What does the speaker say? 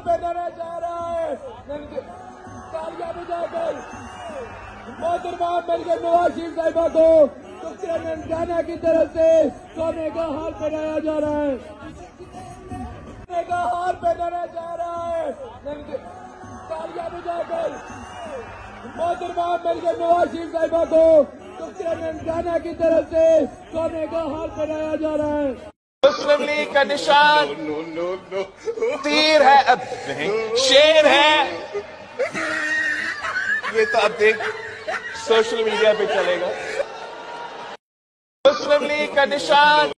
पहनाया जा रहा है। तालियां बजाकर मोहतरमा मिलकर नवाज शरीफ साहिबा को ननकाना की तरफ से सोने का हार पहनाया जा रहा है। सोने का हार पहनाया जा रहा है। तालियां बजाकर मोहतरमा मिलकर नवाज शरीफ साहिबा को ननकाना की तरफ से सोने का हार पहनाया जा रहा है। मुस्लिम लीग का निशान तीर है, अब शेर है। ये तो अब देख सोशल मीडिया पे चलेगा। मुस्लिम लीग का निशान